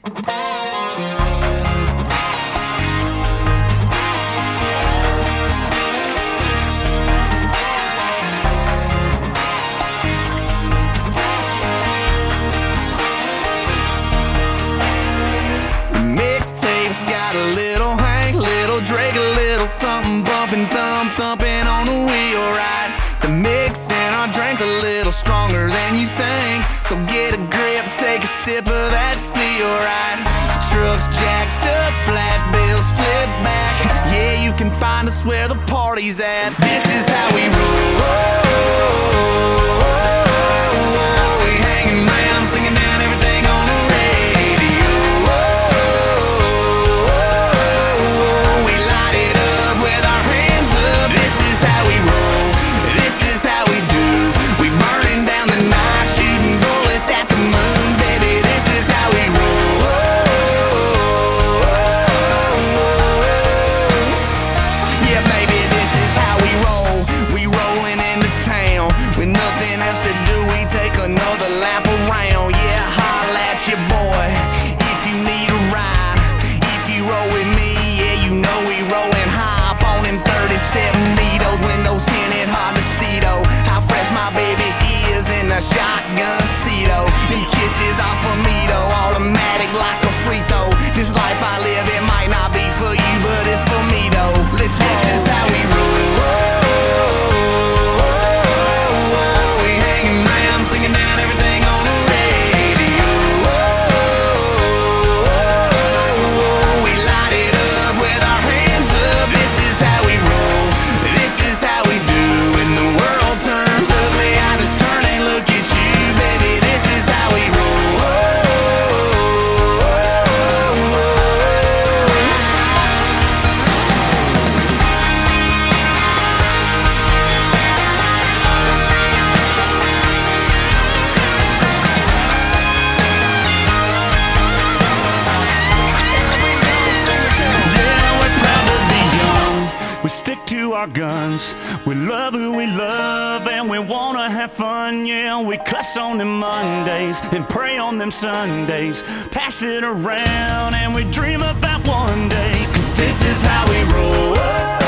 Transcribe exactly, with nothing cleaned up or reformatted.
Something bumping, thump, thumping on the wheel, right? The mix in our drink's a little stronger than you think, so get a grip, take a sip of that feel, right? Trucks jacked up, flat bills flip back. Yeah, you can find us where the party's at. This is how we roll. We hanging around, singing down everything on the radio. We light it up with our hands up. This is how we roll. This is how we do. We burning down the night, shooting bullets at the moon, baby. This is how we roll. Yeah, baby, this is how we roll. We rolling into town with nothing else to do. We take another lap around. Yeah, holla at your boy if you need a ride. If you roll with me, yeah, you know we rolling high up on them thirty-seven needles. Windows tinted, hard to see though how fresh my baby is in a shotgun seat. Oh, them kisses are for me though, automatic like a free throw. This life I live, it might not be for you, but it's for me though. Let's roll. This is how we roll. We hanging around, singing down everything on the radio. We light it up with our hands up. This is how we roll. This is how we do. When the world turns ugly, I just turn and look at you, baby. This is how we roll. We stick to our guns, we love who we love, and we wanna have fun, yeah. We cuss on them Mondays and pray on them Sundays, pass it around and we dream about one day, 'cause this is how we roll.